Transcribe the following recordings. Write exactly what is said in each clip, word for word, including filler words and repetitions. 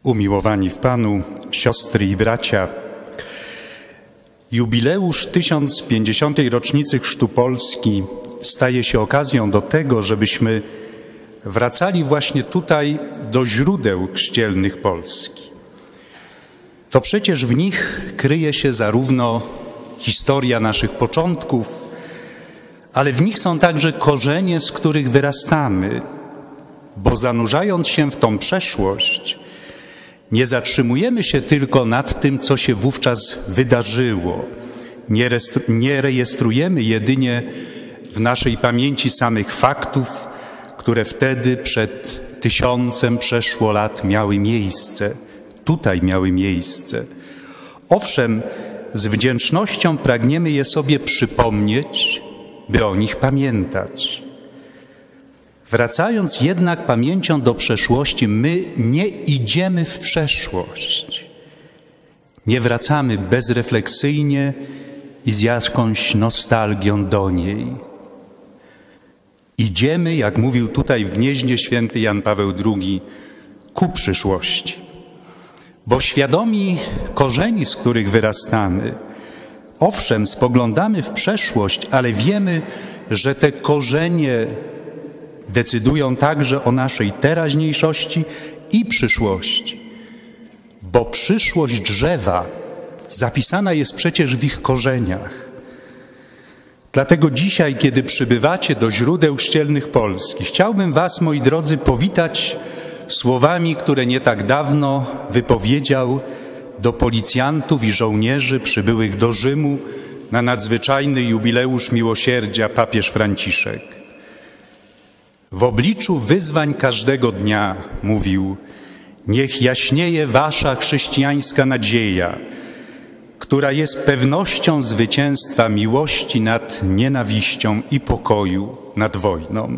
Umiłowani w Panu, siostry i bracia, jubileusz tysiąc pięćdziesiątej rocznicy Chrztu Polski staje się okazją do tego, żebyśmy wracali właśnie tutaj do źródeł chrzcielnych Polski. To przecież w nich kryje się zarówno historia naszych początków, ale w nich są także korzenie, z których wyrastamy, bo zanurzając się w tą przeszłość, nie zatrzymujemy się tylko nad tym, co się wówczas wydarzyło. Nie, nie rejestrujemy jedynie w naszej pamięci samych faktów, które wtedy przed tysiącem przeszło lat miały miejsce, tutaj miały miejsce. Owszem, z wdzięcznością pragniemy je sobie przypomnieć, by o nich pamiętać. Wracając jednak pamięcią do przeszłości, my nie idziemy w przeszłość. Nie wracamy bezrefleksyjnie i z jakąś nostalgią do niej. Idziemy, jak mówił tutaj w Gnieźnie święty Jan Paweł drugi, ku przyszłości. Bo świadomi korzeni, z których wyrastamy, owszem, spoglądamy w przeszłość, ale wiemy, że te korzenie decydują także o naszej teraźniejszości i przyszłości. Bo przyszłość drzewa zapisana jest przecież w ich korzeniach. Dlatego dzisiaj, kiedy przybywacie do źródeł chrzcielnych Polski, chciałbym was, moi drodzy, powitać słowami, które nie tak dawno wypowiedział do policjantów i żołnierzy przybyłych do Rzymu na nadzwyczajny jubileusz miłosierdzia papież Franciszek. W obliczu wyzwań każdego dnia, mówił, niech jaśnieje wasza chrześcijańska nadzieja, która jest pewnością zwycięstwa miłości nad nienawiścią i pokoju nad wojną.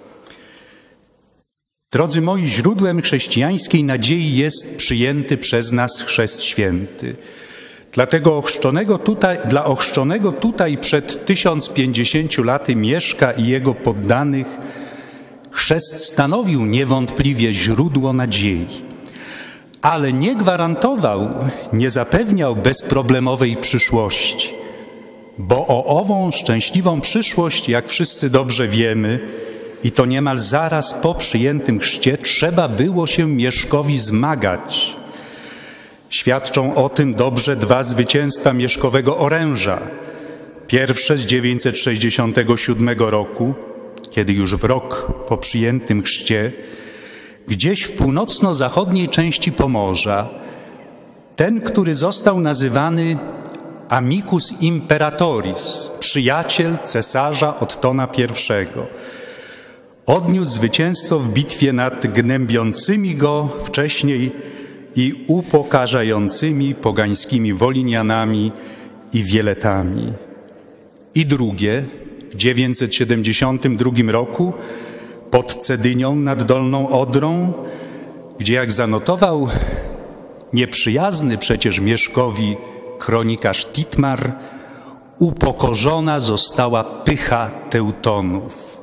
Drodzy moi, źródłem chrześcijańskiej nadziei jest przyjęty przez nas chrzest święty. Dlatego ochrzczonego tutaj, dla ochrzczonego tutaj przed tysiąc pięćdziesięciu laty Mieszka i jego poddanych chrzest stanowił niewątpliwie źródło nadziei, ale nie gwarantował, nie zapewniał bezproblemowej przyszłości, bo o ową szczęśliwą przyszłość, jak wszyscy dobrze wiemy, i to niemal zaraz po przyjętym chrzcie, trzeba było się Mieszkowi zmagać. Świadczą o tym dobrze dwa zwycięstwa mieszkowego oręża. Pierwsze z dziewięćset sześćdziesiątego siódmego roku, kiedy już w rok po przyjętym chrzcie, gdzieś w północno-zachodniej części Pomorza, ten, który został nazywany amicus imperatoris, przyjaciel cesarza Ottona pierwszego, odniósł zwycięstwo w bitwie nad gnębiącymi go wcześniej i upokarzającymi pogańskimi Wolinianami i Wieletami. I drugie, w dziewięćset siedemdziesiątym drugim roku, pod Cedynią nad Dolną Odrą, gdzie, jak zanotował nieprzyjazny przecież Mieszkowi kronikarz Titmar, upokorzona została pycha Teutonów.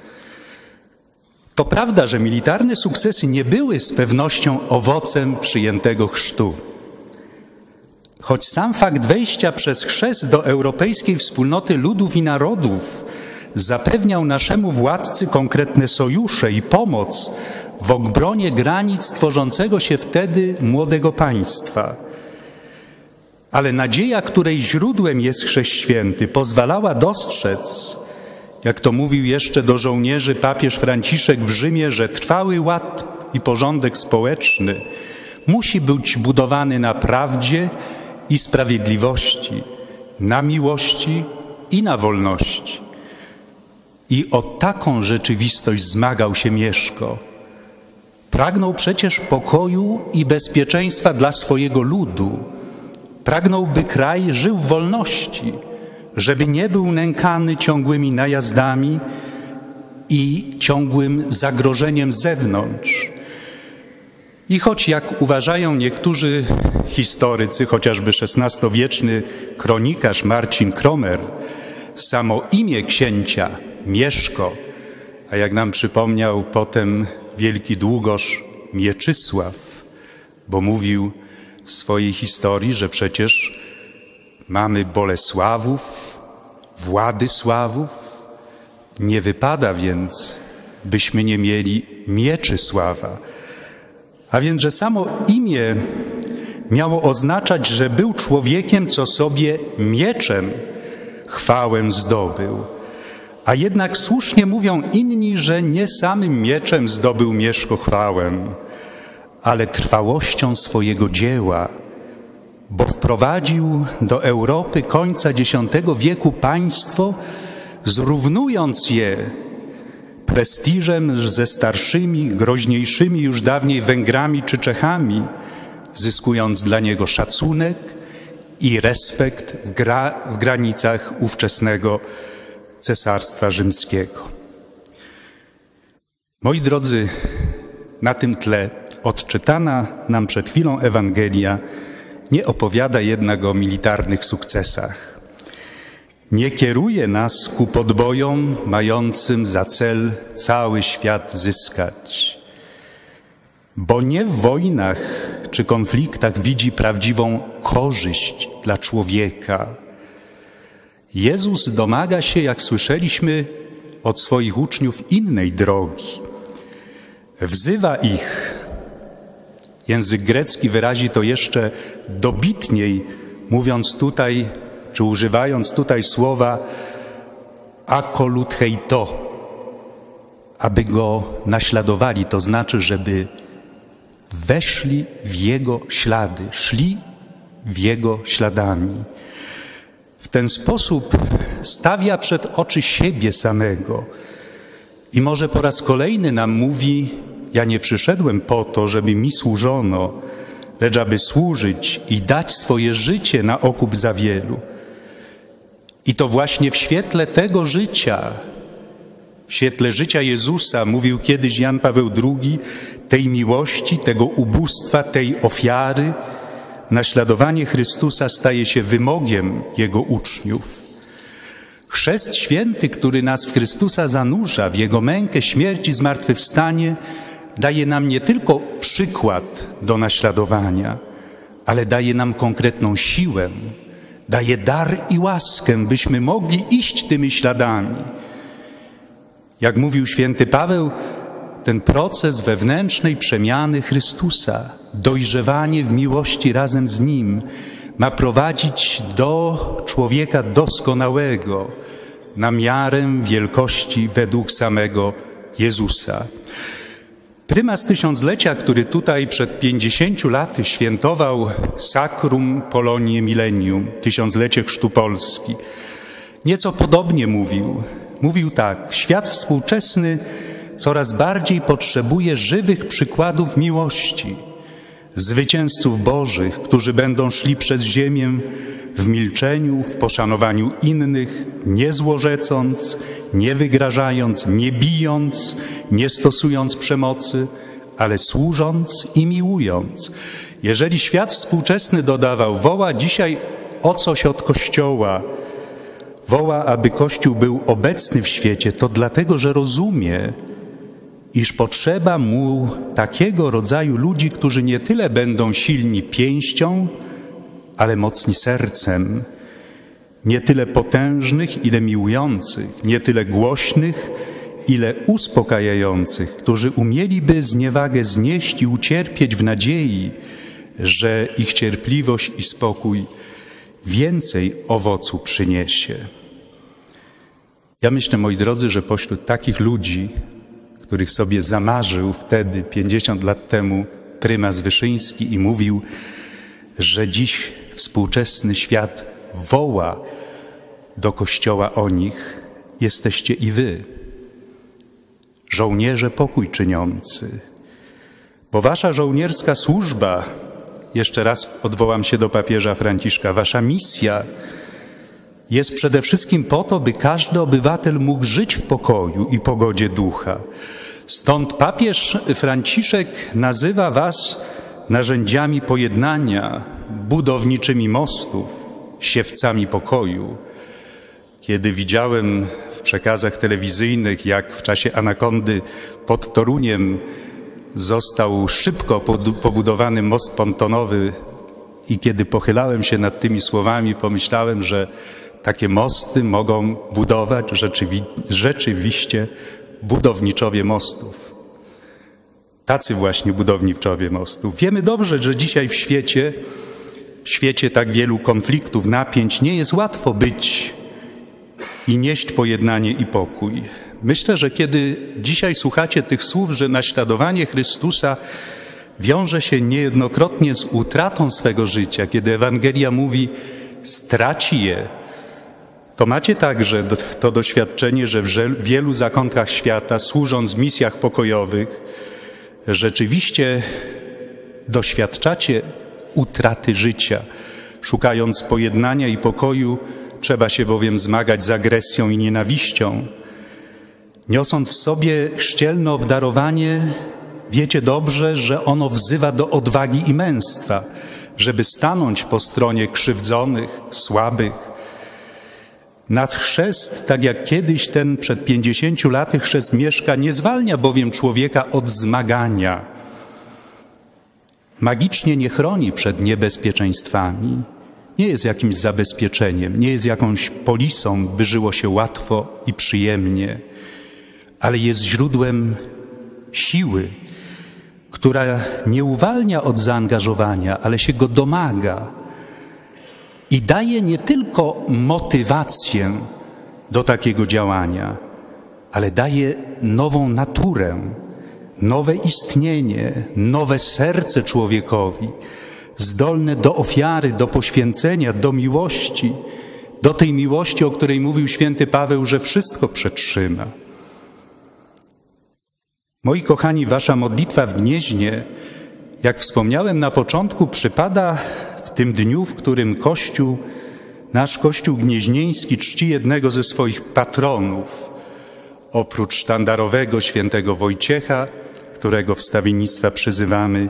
To prawda, że militarne sukcesy nie były z pewnością owocem przyjętego chrztu. Choć sam fakt wejścia przez chrzest do europejskiej wspólnoty ludów i narodów zapewniał naszemu władcy konkretne sojusze i pomoc w obronie granic tworzącego się wtedy młodego państwa. Ale nadzieja, której źródłem jest chrzest święty, pozwalała dostrzec, jak to mówił jeszcze do żołnierzy papież Franciszek w Rzymie, że trwały ład i porządek społeczny musi być budowany na prawdzie i sprawiedliwości, na miłości i na wolności. I o taką rzeczywistość zmagał się Mieszko. Pragnął przecież pokoju i bezpieczeństwa dla swojego ludu. Pragnął, by kraj żył w wolności, żeby nie był nękany ciągłymi najazdami i ciągłym zagrożeniem z zewnątrz. I choć, jak uważają niektórzy historycy, chociażby szesnastowieczny kronikarz Marcin Kromer, samo imię księcia Mieszko, a jak nam przypomniał potem wielki Długosz Mieczysław, bo mówił w swojej historii, że przecież mamy Bolesławów, Władysławów, nie wypada więc, byśmy nie mieli Mieczysława. A więc, że samo imię miało oznaczać, że był człowiekiem, co sobie mieczem chwałę zdobył. A jednak słusznie mówią inni, że nie samym mieczem zdobył Mieszko chwałę, ale trwałością swojego dzieła, bo wprowadził do Europy końca dziesiątego wieku państwo, zrównując je prestiżem ze starszymi, groźniejszymi już dawniej Węgrami czy Czechami, zyskując dla niego szacunek i respekt w, gra, w granicach ówczesnego Cesarstwa Rzymskiego. Moi drodzy, na tym tle odczytana nam przed chwilą Ewangelia nie opowiada jednak o militarnych sukcesach. Nie kieruje nas ku podbojom mającym za cel cały świat zyskać, bo nie w wojnach czy konfliktach widzi prawdziwą korzyść dla człowieka. Jezus domaga się, jak słyszeliśmy od swoich uczniów, innej drogi. Wzywa ich. Język grecki wyrazi to jeszcze dobitniej, mówiąc tutaj, czy używając tutaj słowa akolutheito, aby go naśladowali, to znaczy, żeby weszli w jego ślady, szli w jego śladami. W ten sposób stawia przed oczy siebie samego i może po raz kolejny nam mówi: ja nie przyszedłem po to, żeby mi służono, lecz aby służyć i dać swoje życie na okup za wielu. I to właśnie w świetle tego życia, w świetle życia Jezusa, mówił kiedyś Jan Paweł drugi, tej miłości, tego ubóstwa, tej ofiary, naśladowanie Chrystusa staje się wymogiem Jego uczniów. Chrzest święty, który nas w Chrystusa zanurza, w Jego mękę, śmierć i zmartwychwstanie, daje nam nie tylko przykład do naśladowania, ale daje nam konkretną siłę, daje dar i łaskę, byśmy mogli iść tymi śladami. Jak mówił święty Paweł, ten proces wewnętrznej przemiany Chrystusa, dojrzewanie w miłości razem z Nim, ma prowadzić do człowieka doskonałego, na miarę wielkości według samego Jezusa. Prymas tysiąclecia, który tutaj przed pięćdziesięciu laty świętował Sacrum Poloniae Millennium, tysiąclecie chrztu Polski, nieco podobnie mówił. Mówił tak: świat współczesny coraz bardziej potrzebuje żywych przykładów miłości, zwycięzców bożych, którzy będą szli przez ziemię w milczeniu, w poszanowaniu innych, nie złorzecąc, nie wygrażając, nie bijąc, nie stosując przemocy, ale służąc i miłując. Jeżeli świat współczesny, dodawał, woła dzisiaj o coś od Kościoła, woła, aby Kościół był obecny w świecie, to dlatego, że rozumie, iż potrzeba mu takiego rodzaju ludzi, którzy nie tyle będą silni pięścią, ale mocni sercem, nie tyle potężnych, ile miłujących, nie tyle głośnych, ile uspokajających, którzy umieliby zniewagę znieść i ucierpieć w nadziei, że ich cierpliwość i spokój więcej owocu przyniesie. Ja myślę, moi drodzy, że pośród takich ludzi, których sobie zamarzył wtedy, pięćdziesiąt lat temu, prymas Wyszyński i mówił, że dziś współczesny świat woła do Kościoła o nich, jesteście i wy, żołnierze pokój czyniący. Bo wasza żołnierska służba, jeszcze raz odwołam się do papieża Franciszka, wasza misja jest przede wszystkim po to, by każdy obywatel mógł żyć w pokoju i pogodzie ducha. Stąd papież Franciszek nazywa was narzędziami pojednania, budowniczymi mostów, siewcami pokoju. Kiedy widziałem w przekazach telewizyjnych, jak w czasie anakondy pod Toruniem został szybko pobudowany most pontonowy i kiedy pochylałem się nad tymi słowami, pomyślałem, że takie mosty mogą budować rzeczywi rzeczywiście budowniczowie mostów. Tacy właśnie budowniczowie mostów. Wiemy dobrze, że dzisiaj w świecie, w świecie tak wielu konfliktów, napięć, nie jest łatwo być i nieść pojednanie i pokój. Myślę, że kiedy dzisiaj słuchacie tych słów, że naśladowanie Chrystusa wiąże się niejednokrotnie z utratą swego życia, kiedy Ewangelia mówi, straci je, to macie także to doświadczenie, że w wielu zakątkach świata, służąc w misjach pokojowych, rzeczywiście doświadczacie utraty życia. Szukając pojednania i pokoju, trzeba się bowiem zmagać z agresją i nienawiścią. Niosąc w sobie chrzcielne obdarowanie, wiecie dobrze, że ono wzywa do odwagi i męstwa, żeby stanąć po stronie krzywdzonych, słabych. Nad chrzest, tak jak kiedyś ten przed pięćdziesięciu laty chrzest Mieszka, nie zwalnia bowiem człowieka od zmagania. Magicznie nie chroni przed niebezpieczeństwami. Nie jest jakimś zabezpieczeniem, nie jest jakąś polisą, by żyło się łatwo i przyjemnie, ale jest źródłem siły, która nie uwalnia od zaangażowania, ale się go domaga i daje nie tylko motywację do takiego działania, ale daje nową naturę, nowe istnienie, nowe serce człowiekowi, zdolne do ofiary, do poświęcenia, do miłości, do tej miłości, o której mówił święty Paweł, że wszystko przetrzyma. Moi kochani, wasza modlitwa w Gnieźnie, jak wspomniałem na początku, przypada w tym dniu, w którym Kościół, nasz Kościół gnieźnieński czci jednego ze swoich patronów. Oprócz sztandarowego świętego Wojciecha, którego wstawiennictwa przyzywamy,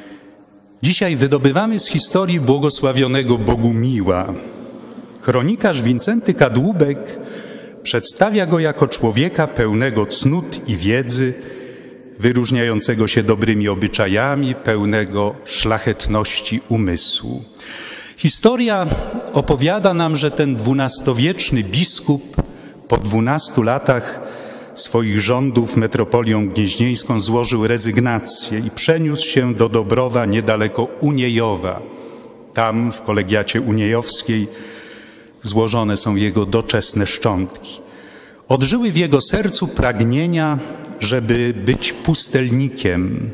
dzisiaj wydobywamy z historii błogosławionego Bogumiła. Kronikarz Wincenty Kadłubek przedstawia go jako człowieka pełnego cnót i wiedzy, wyróżniającego się dobrymi obyczajami, pełnego szlachetności umysłu. Historia opowiada nam, że ten dwunastowieczny biskup po dwunastu latach swoich rządów metropolią gnieźnieńską złożył rezygnację i przeniósł się do Dobrowa niedaleko Uniejowa. Tam w kolegiacie uniejowskiej złożone są jego doczesne szczątki. Odżyły w jego sercu pragnienia, żeby być pustelnikiem.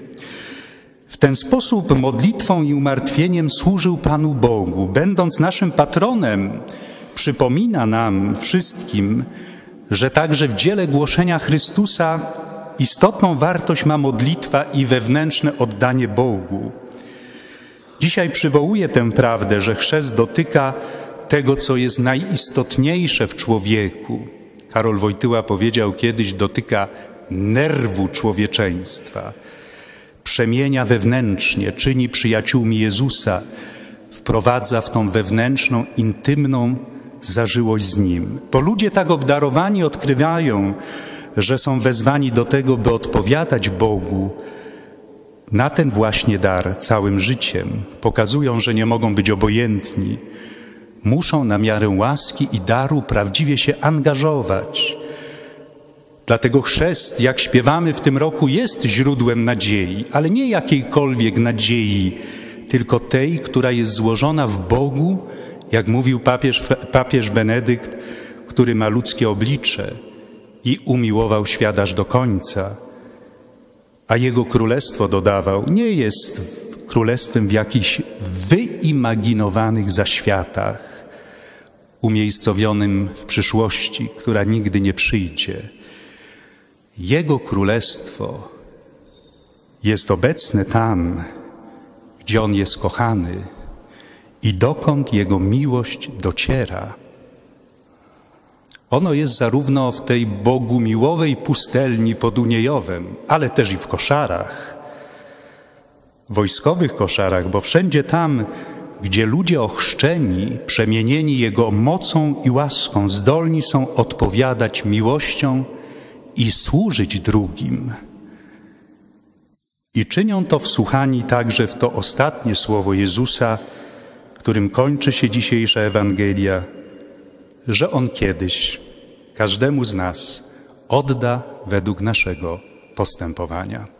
W ten sposób modlitwą i umartwieniem służył Panu Bogu. Będąc naszym patronem, przypomina nam wszystkim, że także w dziele głoszenia Chrystusa istotną wartość ma modlitwa i wewnętrzne oddanie Bogu. Dzisiaj przywołuję tę prawdę, że chrzest dotyka tego, co jest najistotniejsze w człowieku. Karol Wojtyła powiedział kiedyś, dotyka nerwu człowieczeństwa. Przemienia wewnętrznie, czyni przyjaciółmi Jezusa, wprowadza w tą wewnętrzną, intymną zażyłość z Nim. Bo ludzie tak obdarowani odkrywają, że są wezwani do tego, by odpowiadać Bogu na ten właśnie dar całym życiem. Pokazują, że nie mogą być obojętni. Muszą na miarę łaski i daru prawdziwie się angażować. Dlatego chrzest, jak śpiewamy w tym roku, jest źródłem nadziei, ale nie jakiejkolwiek nadziei, tylko tej, która jest złożona w Bogu, jak mówił papież, papież Benedykt, który ma ludzkie oblicze i umiłował świat aż do końca. A Jego królestwo, dodawał, nie jest królestwem w jakichś wyimaginowanych zaświatach, umiejscowionym w przyszłości, która nigdy nie przyjdzie. Jego królestwo jest obecne tam, gdzie On jest kochany i dokąd Jego miłość dociera. Ono jest zarówno w tej bogumiłowej pustelni pod Uniejowem, ale też i w koszarach, wojskowych koszarach, bo wszędzie tam, gdzie ludzie ochrzczeni, przemienieni Jego mocą i łaską, zdolni są odpowiadać miłością i służyć drugim. I czynią to wsłuchani także w to ostatnie słowo Jezusa, którym kończy się dzisiejsza Ewangelia, że On kiedyś każdemu z nas odda według naszego postępowania.